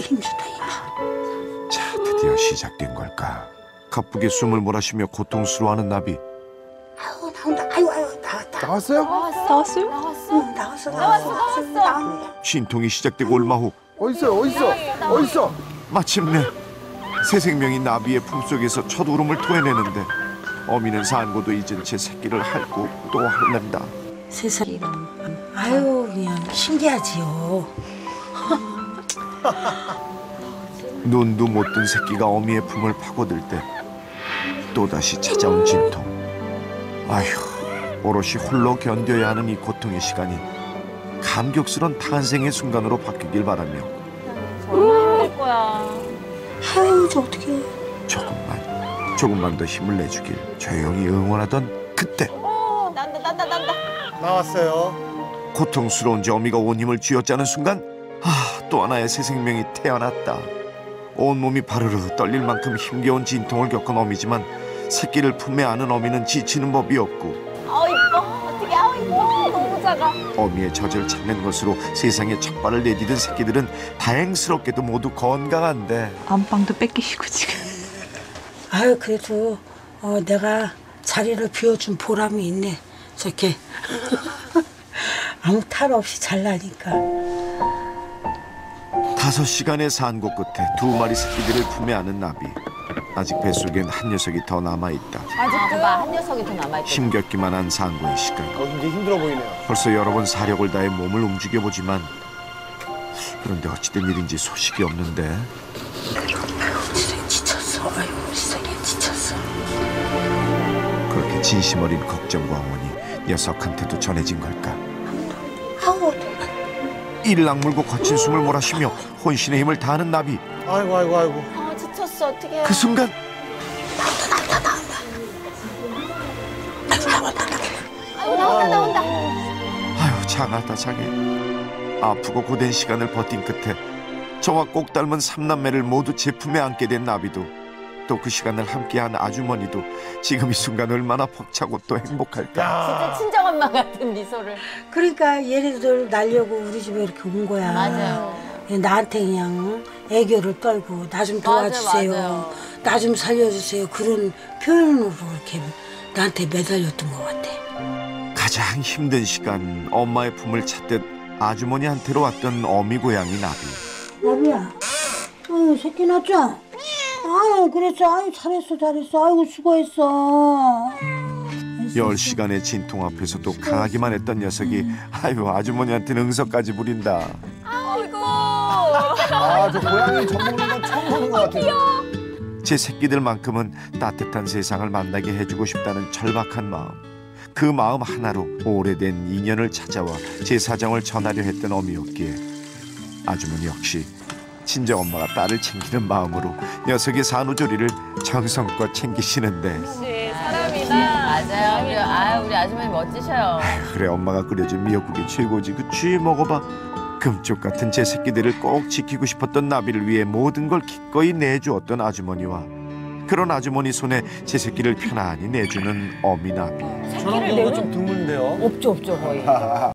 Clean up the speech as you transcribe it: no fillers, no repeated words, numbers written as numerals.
힘주다 이마. 자, 드디어 시작된 걸까? 가쁘게 숨을 몰아쉬며 고통스러워하는 나비. 아유 나온다. 아유 나왔다. 나왔어요? 나왔어요? 응, 나왔어. 진통이 시작되고 얼마 후 어딨어? 마침내 새 생명이 나비의 품속에서 첫 울음을 토해내는데 어미는 산고도 잊은 채 새끼를 핥고 또 핥는다. 세상에. 아유 그냥 신기하지요. 눈도 못 뜬 새끼가 어미의 품을 파고들 때 또다시 찾아온 진통. 아휴, 오롯이 홀로 견뎌야 하는 이 고통의 시간이 감격스런 탄생의 순간으로 바뀌길 바라며 얼마나 힘들 거야. 아유 저 어떡해. 조금만 더 힘을 내주길 조용히 응원하던 그때 난다. 나왔어요. 고통스러운지 어미가 온 힘을 쥐어짜는 순간 또 하나의 새 생명이 태어났다. 온몸이 바르르 떨릴 만큼 힘겨운 진통을 겪은 어미지만 새끼를 품에 안은 어미는 지치는 법이 없고 이뻐. 어떻게 이뻐. 너무 작아. 어미의 젖을 찾는 것으로 세상에 첫 발을 내디딘 새끼들은 다행스럽게도 모두 건강한데 안방도 뺏기시고 지금. 아유 그래도 내가 자리를 비워준 보람이 있네. 저렇게 아무 탈 없이 잘 나니까. 5시간의 산고 끝에 2마리 새끼들을 품에 안은 나비. 아직 뱃속엔 한 녀석이 더 남아있다. 아직도 한 녀석이 더 남아있다. 힘겹기만 한 산고의 시간. 이제 힘들어 보이네요. 벌써 여러 번 사력을 다해 몸을 움직여보지만 그런데 어찌된 일인지 소식이 없는데. 세상에 지쳤어. 아유 세상에 지쳤어. 그렇게 진심 어린 걱정과 어머니 녀석한테도 전해진 걸까? 아우 네. 이를 악물고 거친 숨을 몰아쉬며 혼신의 힘을 다하는 나비. 아이고. 지쳤어. 어떻게? 그 순간 나온다. 아유 장하다 장해. 아프고 고된 시간을 버틴 끝에 저와 꼭 닮은 3남매를 모두 제 품에 안게 된 나비도 또 그 시간을 함께한 아주머니도 지금 이 순간 얼마나 벅차고 또 행복할까. 진짜 친정엄마 같은 미소를. 그러니까 얘네들 날려고 우리 집에 이렇게 온 거야. 맞아요. 나한테 그냥 애교를 떨고 나 좀 도와주세요. 맞아요. 나 좀 살려주세요. 그런 표현으로 이렇게 나한테 매달렸던 것 같아. 가장 힘든 시간 엄마의 품을 찾듯 아주머니한테로 왔던 어미 고양이 나비. 나비야, 새끼 낳자. 아유 그랬어. 아유 잘했어. 아이고 수고했어. 10시간의 진통 앞에서도 강하기만 했던 녀석이 아주머니한테는 응석까지 부린다. 저 고양이 젖 먹는 건 처음 보는 것 같아요. 제 새끼들만큼은 따뜻한 세상을 만나게 해주고 싶다는 절박한 마음. 그 마음 하나로 오래된 인연을 찾아와 제 사정을 전하려 했던 어미였기에 아주머니 역시 친정엄마가 딸을 챙기는 마음으로 녀석의 산후조리를 정성껏 챙기시는데 맞아요. 우리 아주머니 멋지셔요. 그래 엄마가 끓여준 미역국이 최고지. 그치 먹어봐. 금쪽 같은 제 새끼들을 꼭 지키고 싶었던 나비를 위해 모든 걸 기꺼이 내주었던 아주머니와 그런 아주머니 손에 제 새끼를 편안히 내주는 어미 나비. 저런 경우가 좀 드문데요. 없죠 거의.